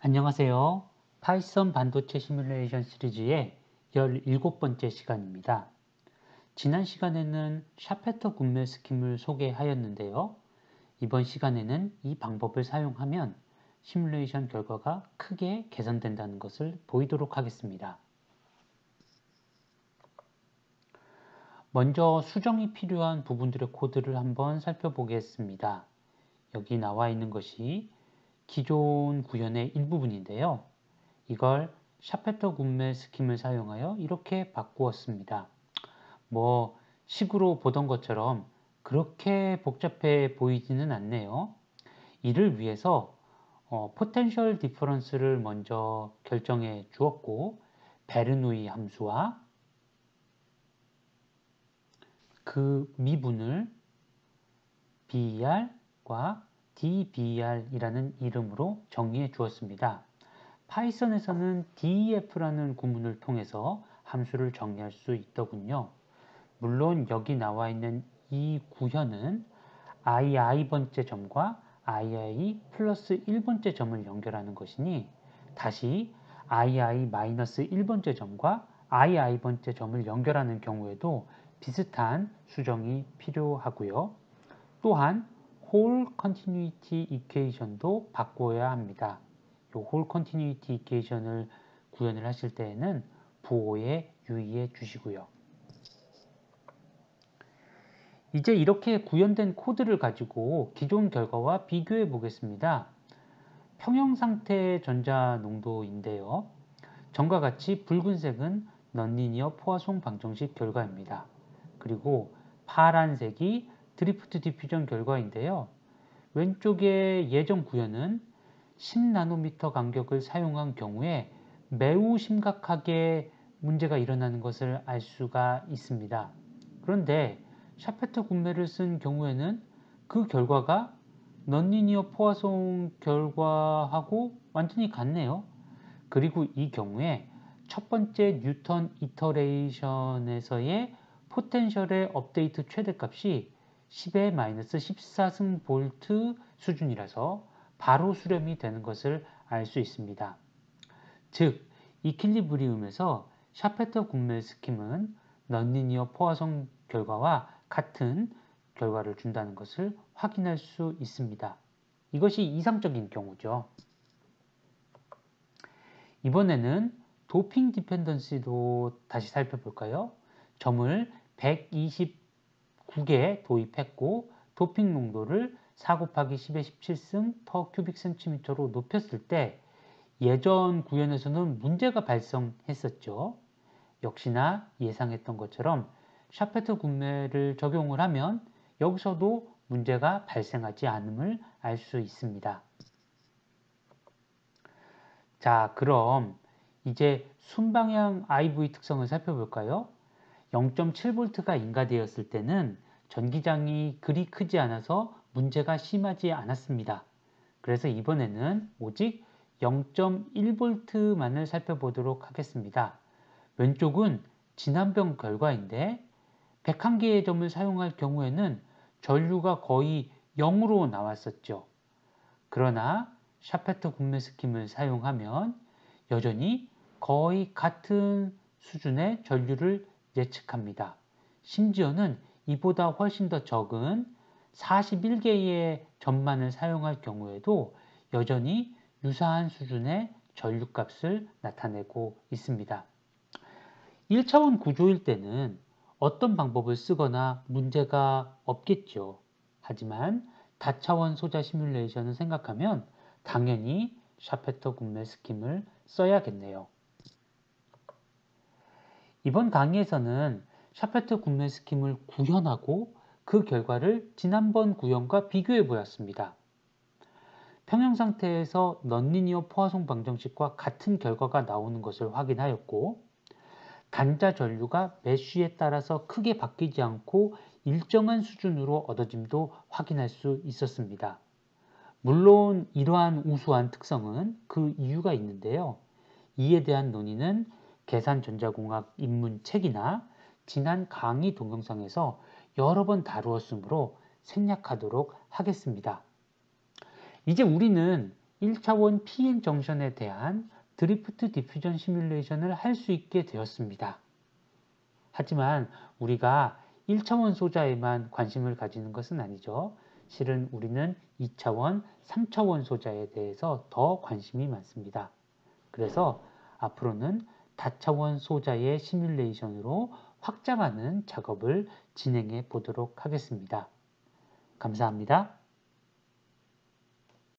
안녕하세요. 파이썬 반도체 시뮬레이션 시리즈의 17번째 시간입니다. 지난 시간에는 샤페터 군멜 스킴을 소개하였는데요. 이번 시간에는 이 방법을 사용하면 시뮬레이션 결과가 크게 개선된다는 것을 보이도록 하겠습니다. 먼저 수정이 필요한 부분들의 코드를 한번 살펴보겠습니다. 여기 나와 있는 것이 기존 구현의 일부분인데요. 이걸 샤페터 군멜 스킴을 사용하여 이렇게 바꾸었습니다. 식으로 보던 것처럼 그렇게 복잡해 보이지는 않네요. 이를 위해서 포텐셜 디퍼런스를 먼저 결정해 주었고, 베르누이 함수와 그 미분을 ber과 dber이라는 이름으로 정의해 주었습니다. 파이썬에서는 def라는 구문을 통해서 함수를 정의할 수 있더군요. 물론 여기 나와 있는 이 구현은 ii번째 점과 ii 플러스 1번째 점을 연결하는 것이니 다시 ii 마이너스 1번째 점과 ii번째 점을 연결하는 경우에도 비슷한 수정이 필요하고요. 또한 whole continuity equation도 바꿔야 합니다. 이 whole continuity equation을 구현을 하실 때에는 부호에 유의해 주시고요. 이제 이렇게 구현된 코드를 가지고 기존 결과와 비교해 보겠습니다. 평형 상태의 전자 농도인데요. 전과 같이 붉은색은 넌리니어 포화송 방정식 결과입니다. 그리고 파란색이 드리프트 디퓨전 결과인데요. 왼쪽의 예전 구현은 10나노미터 간격을 사용한 경우에 매우 심각하게 문제가 일어나는 것을 알 수가 있습니다. 그런데 샤페터 군멜을 쓴 경우에는 그 결과가 넌리니어 포화송 결과하고 완전히 같네요. 그리고 이 경우에 첫 번째 뉴턴 이터레이션에서의 포텐셜의 업데이트 최대값이 10의 마이너스 14승 볼트 수준이라서 바로 수렴이 되는 것을 알 수 있습니다. 즉, 이퀄리브리움에서 샤페터 군멜 스킴은 넌리니어 포화성 결과와 같은 결과를 준다는 것을 확인할 수 있습니다. 이것이 이상적인 경우죠. 이번에는 도핑 디펜던시도 다시 살펴볼까요? 점을 129개 도입했고 도핑 농도를 4 곱하기 10의 17승 per 큐빅 센티미터로 높였을 때 예전 구현에서는 문제가 발생했었죠. 역시나 예상했던 것처럼 샤페터 군멜을 적용을 하면 여기서도 문제가 발생하지 않음을 알 수 있습니다. 자, 그럼 이제 순방향 IV 특성을 살펴볼까요? 0.7V가 인가되었을 때는 전기장이 그리 크지 않아서 문제가 심하지 않았습니다. 그래서 이번에는 오직 0.1V만을 살펴보도록 하겠습니다. 왼쪽은 진한병 결과인데 101개의 점을 사용할 경우에는 전류가 거의 0으로 나왔었죠. 그러나 샤페터 군멜 스킴을 사용하면 여전히 거의 같은 수준의 전류를 예측합니다. 심지어는 이보다 훨씬 더 적은 41개의 점만을 사용할 경우에도 여전히 유사한 수준의 전류값을 나타내고 있습니다. 1차원 구조일 때는 어떤 방법을 쓰거나 문제가 없겠죠. 하지만 다차원 소자 시뮬레이션을 생각하면 당연히 샤페터 군멜 스킴을 써야겠네요. 이번 강의에서는 샤페터 군멜 스킴을 구현하고 그 결과를 지난번 구현과 비교해 보았습니다. 평형 상태에서 넌리니어 포화송 방정식과 같은 결과가 나오는 것을 확인하였고 단자 전류가 메쉬에 따라서 크게 바뀌지 않고 일정한 수준으로 얻어짐도 확인할 수 있었습니다. 물론 이러한 우수한 특성은 그 이유가 있는데요. 이에 대한 논의는 계산전자공학 입문책이나 지난 강의 동영상에서 여러 번 다루었으므로 생략하도록 하겠습니다. 이제 우리는 1차원 PN 정션에 대한 드리프트 디퓨전 시뮬레이션을 할 수 있게 되었습니다. 하지만 우리가 1차원 소자에만 관심을 가지는 것은 아니죠. 실은 우리는 2차원, 3차원 소자에 대해서 더 관심이 많습니다. 그래서 앞으로는 다차원 소자의 시뮬레이션으로 확장하는 작업을 진행해 보도록 하겠습니다. 감사합니다.